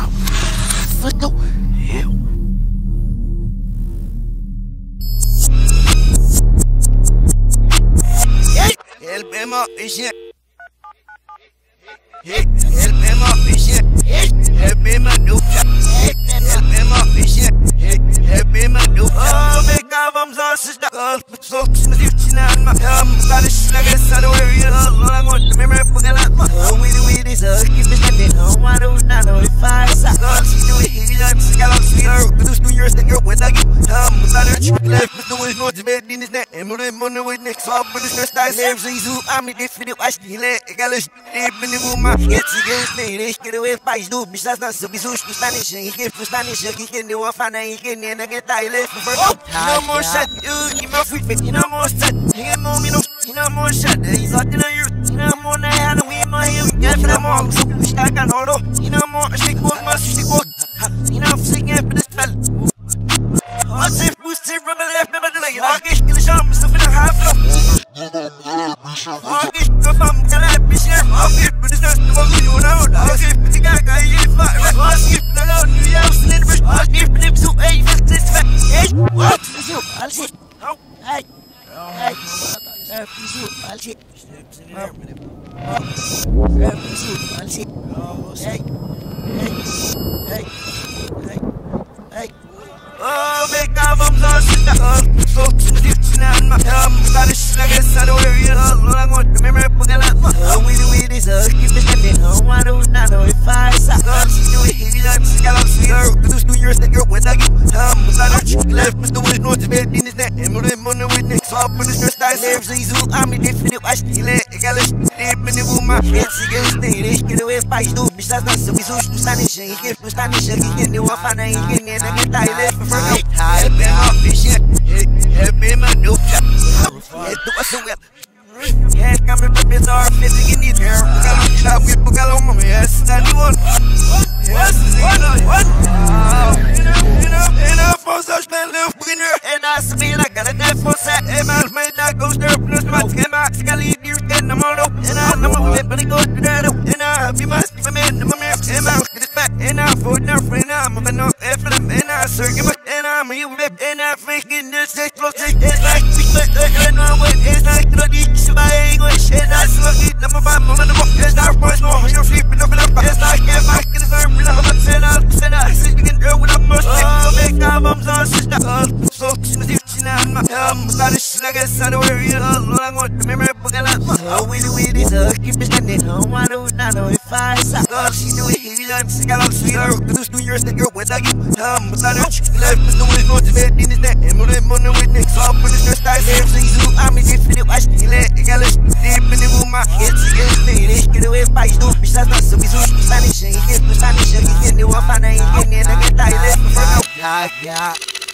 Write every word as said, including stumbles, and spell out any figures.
Let's go. Yeah. Help him up, this shit. Help him up, this shit. Help him up, do Help him up, this shit. Help him up, do Oh, make albums on sister. So, in the future, now, my um, got a shit like a son of a real. All I want to remember, put it up. Oh, we do it, is a keep it standing. Oh, I don't know if I suck. Oh, she do it, he does, she got a sweeter. Because two years, the girl went like it. Um, without her chick left, but the way no to bed in his neck. And we're in money with next up, but it's not style. Serves these who I'm in this video. I still let it got a deep in the room. My kids against me, they get away by his dude. Besides, not so be so Spanish. He gets to Spanish, he can do a fan, he can in a get I left for no more shot. You give my free pick, you know more shot. He ain't more, you know, you know more shot. He's out in the earth, you know more than I know. We in my hand, we get for the mom. So we stack on auto, you know more, I shake both my stick walk. You know, I'm singing for this spell. I say, boost it from the left, never delay. I get in the shop, I'm stuff in a half low. I get the bum, can I be share? I'll get with this nurse, the one you know. I get with the guy, I get five. I skip the loud, you have seen the brush. I get with him to a fifth, this fact. Hey, what? I'll see. Oh, hey. Hey. I'll see. Steps in there, minute. I'll see. Hey. Hey. Hey. Hey. Oh, make albums on shit. So, in the future, now, my um, got a shit like a son of a real. All I want to remember, put it up. Oh, we do it, is a keep it standing. Oh, I don't know if I suck. Oh, she do it, he does, she got a sweeter. Because two years, the girl went like it. Um, without her chick left, but the way no to bed in his neck. And we're in money with next up, but it's not style. Serves these who I'm in this video. I still let it got a deep in the room. My kids against me, they get away by his dude. Besides, not so be so Spanish. He gets to Spanish, he can do a fan, he can in a get I left for help him up, this shit. Help him up, do It do us a whip. Yeah, come and put this our physic in these hair. We got to stop with Bugalo, mommy. Yes, that's the one. Yes, what? What? You know, you know, you know, for such man, live winner. And I speed, I got a death for set. And I made that go there, plus my skin, my scally, you get the model. And I know my whip, but it goes to that. And I be my sleep, man, my man, and I get it back. And I for their friend, I'm a no effort, and I circle. And I'm a whip, and I'm thinking this is close. It's like we spent the end on what it's like to the ditch of my English. And I suck it, number five, I'm on the book. It's not much more, you're sleeping up and up. It's like if I get a firm, I'm a ten out of ten. I see you can do what I'm most. Oh, make albums on sister. So, in the future, now, my um, got a shit like a son of a real. All I want to remember, book it up. Oh, we do it, is a keep it standing. Oh, I don't know if I suck. Oh, she do it, he does, she got a sweeter. Because two years, the girl went like it. Um, without her chick left, but the way no to bed in his neck. And we're in money with next up, but it's not style. Serves these who I'm in this video. I still let it got a deep in the room. My kids against me, they get away by his dude. Besides, not so be so Spanish. He gets to Spanish, he can do a fan, he can in a get I left for now. Yeah, yeah.